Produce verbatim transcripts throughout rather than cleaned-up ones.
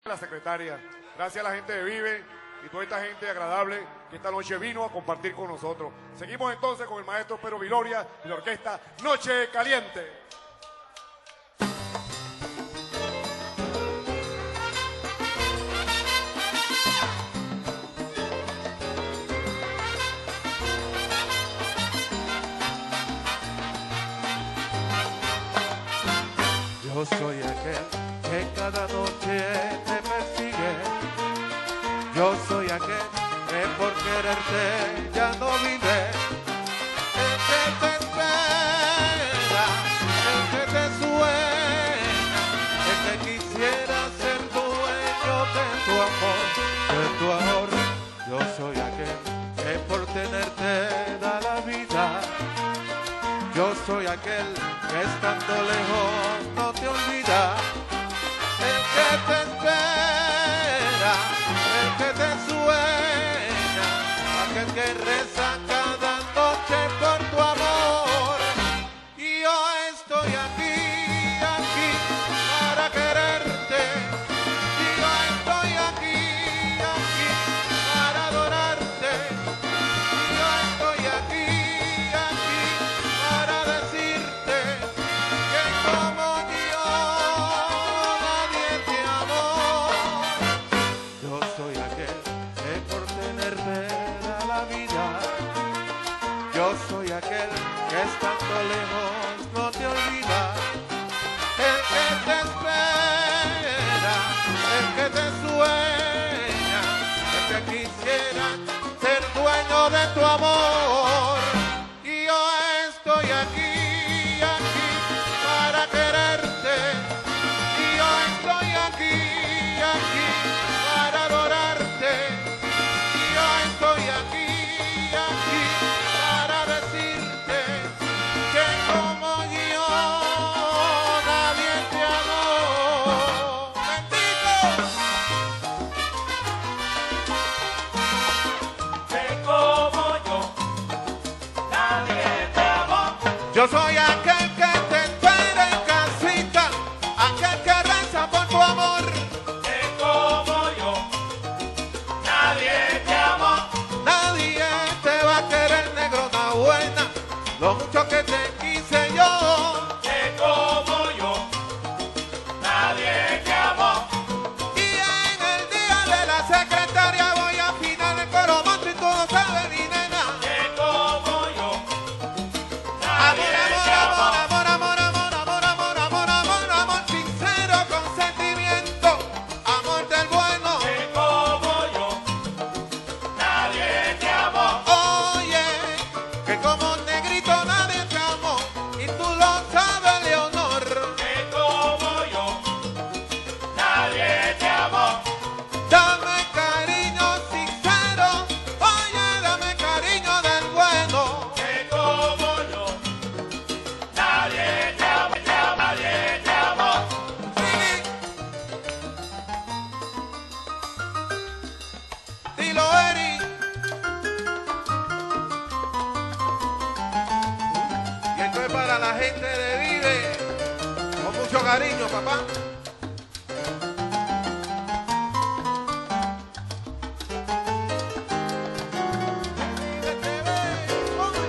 La secretaria, gracias a la gente de Vive y toda esta gente agradable que esta noche vino a compartir con nosotros. Seguimos entonces con el maestro Pedro Viloria y la orquesta Noche Caliente. Yo soy aquel que cada noche te persigue. Yo soy aquel que por quererte ya no vive. El que te espera, el que te sueña, el que quisiera ser dueño de tu amor, de tu amor. Yo soy aquel que por tenerte da la vida. Yo soy aquel que estando lejos no te olvida. El que te espera, el que te sueña, aquel que reza cada noche por tu amor. Y yo estoy aquí, aquí para quererte. Y yo estoy aquí, aquí para adorarte. Y yo estoy aquí, aquí para decirte que como yo nadie te amó. Yo soy aquel que por tenerte da la vida. Yo soy aquel que estando lejos no te olvida. El que te espera, el que te sueña, el que quisiera ser dueño de tu amor. Y yo estoy aquí, aquí para quererte. Y yo estoy aquí, aquí para adorarte. Y yo estoy aquí, aquí para decirte que como yo nadie te amó. ¡Bendito! Que como yo, nadie te amó. Yo soy aquel que te espera en casita, aquel que reza por tu amor. Que como yo, nadie te amó. Nadie te va a querer, negro, una buena, lo mucho que te quise yo. Que como yo, nadie te amó. Y en el día de la secretaria voy a afinar el coro manto y tú no sabes, mi nena. Que como yo, Amor, nadie te amor, amó. amor, amor, amor, amor, amor, amor, amor, amor sincero con sentimiento, amor del bueno. Que como yo, nadie te amó. Oye, que como un negrito nadie te amó y tú lo sabes, Leonor. Que como yo, nadie te amó. Dame cariño sincero, oye, dame cariño del bueno. Que como yo, nadie te amó. Nadie te amó. Dilo, Eri. Y esto es para la gente de Vive, con mucho cariño, papá. Vive T V, oye.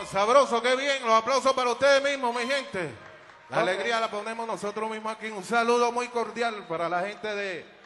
sabroso, qué bien. Los aplausos para ustedes mismos, mi gente. La Ok. alegría la ponemos nosotros mismos aquí. Un saludo muy cordial para la gente de